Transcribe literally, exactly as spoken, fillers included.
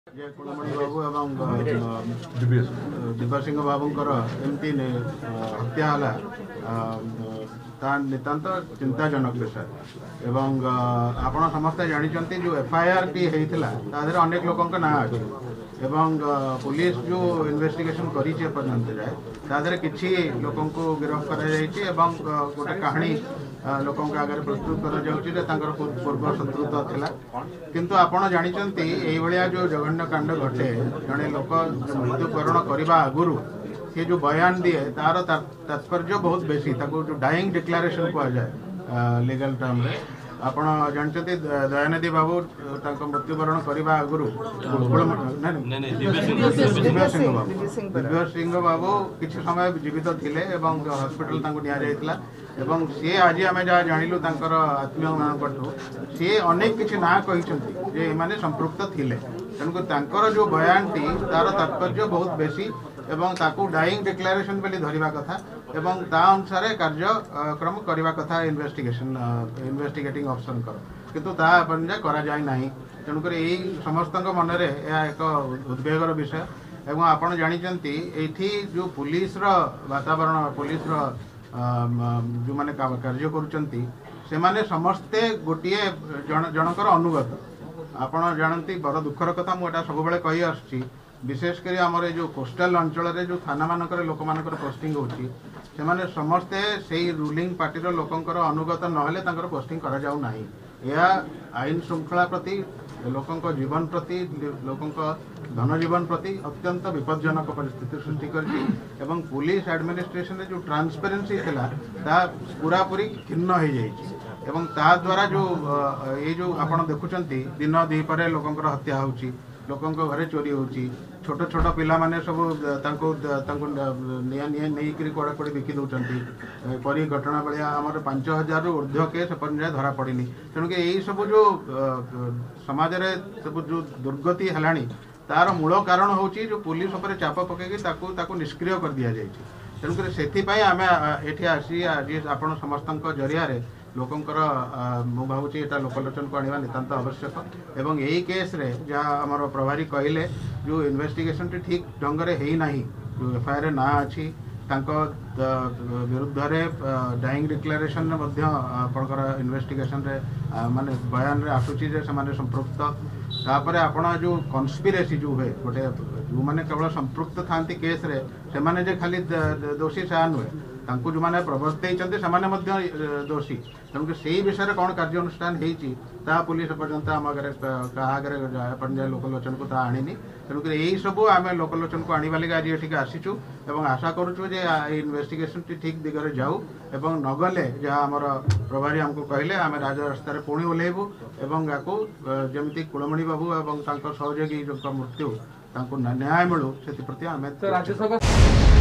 जे कुलमणि बाबू एवं दिव्य सिंह बाबूंकर एमती हत्या है नितांत चिंताजनक विषय एवं आपण समस्ते जानते जो एफआईआर टी होता अनेक लोकों ना अच्छे एवं पुलिस जो इन्वेस्टिगेशन करी पर्यंत जाए तादे किसी लोकों को गिरफ्त कर गोटे कहानी लोकों आगे प्रस्तुत कर पूर्व शत्रुता थिला किंतु आपण जानते ये जो जघन्य कांड घटे जड़े लोक मृत्युवरण करने आगुरी सी जो बयान दिए तार तात्पर्य बहुत बेसी जो डाइंग डिक्लेरेशन कह जाए लीगल टर्म रे आपण जानते दयानिधि बाबू मृत्युवरण करने आगुरी दिव्य सिंह बाबू दिव्य सिंह बाबू किसी समय जीवित थिले एवं हॉस्पिटल निया एवं सी आज आम जहाँ जानलु आत्मीय मानू सी अनेक किसी ना कही माने संपृक्त थिले तेणुक जो बयान टी तार तात्पर्य बहुत बेसी एवं ताकू डाइंग डिक्लेरेशन बोली धरिबा कथा एवं ता अनुसार कार्यक्रम करने कथा इन्वेस्टिगेशन इन्वेस्टिगेटिंग ऑफिसर किंतु ता जाए करा जाए नहीं तेणुक यही समस्त मन में यह एक उद्वेगर विषय एवं आपण जानते ये जो पुलिस वातावरण पुलिस जो माने कार्य करुचंती से माने समस्ते गोटे जन जनकर अनुगत आपण जानती बड़ दुखर कथा मुझे सब कही आसुची विशेषकर आमर जो कोस्टाल अंचल जो थाना मानक लोक मानकर पोस्टिंग होची से माने समस्ते से रूलिंग पार्टी लोकंकर अनुगत नहेले तांकर पोस्टिंग करा जाऊ नाही यह आईन श्रृंखला प्रति लोकों जीवन प्रति लोकों धन जीवन प्रति अत्यंत विपज्जनक परिस्थिति सृष्टि करछि एवं पुलिस एडमिनिस्ट्रेशन जो ट्रांसपेरेंसी थिला ता पूरा पूरी खिन्न हो जाइछि एवं ता द्वारा जो ये जो आपण देखुचंती दिन दीपर लोकंकर हत्या होछि लोकों घरे चोरी होछि छोट छोट पिला माने सब तांको तांको निया निया नहीं करी कोड़ा कोड़ी बिकी दउचंती परी घटना बलिया हमर पाँच हज़ार रु ऊर्ध्व के सेपन जाय धरा पड़िनी तेणुक यही सब जो समाज रे सब जो दुर्गति हलानी तार मूल कारण होची जो पुलिस ऊपर चाप पकेकी ताकू ताकू निष्क्रिय कर दिया जायछि तेणुक सेथि पई आमे एठी आसी आज आपण समस्तक जरिया रे लोकंकर मु भावुची एटा लोकलोचन को आनिबा नितांत आवश्यक एवं यही केस रे जहाँ आमर प्रभारी कहले जो इन्वेस्टिगेशन टी ठीक ढंग रे हेई नाही जो एफआईआर ना अछि तांको विरुद्ध रे डाइंग डिक्लेरेशन रे मध्य आपनकर इन्वेस्टिगेशन रे माने बयान रे आसुची जे समाने संपृक्त तापरे आपण जो कन्स्पिरेसी जो हुए गोटे जो माने केवल संपृक्त थांती केस रे से माने जे खाली दोषी सा नुहे तांको जो माने प्रवर्तई चंते समाने मध्य दोषी तेणुक से विषय कौन कार्यानुष्ठान होती पुलिस पर्यंत आम आगे क्या आगे जाए लोकलोचन को आनी तेणुक यही सब आम लोकलोचन को आने लगे आज ये आसीचु एवं आशा करुचु जे इन्वेस्टिगेशन टी ठीक दिगरे जाऊ एवं नगले जहाँ आमर प्रभारी आमको कहले आम राजरास्ता पुणी ओह्लैबू एवं याकू जमी कुलमणि बाबू एवं सहयोगी मृत्यु न्याय मिलू से प्रति आम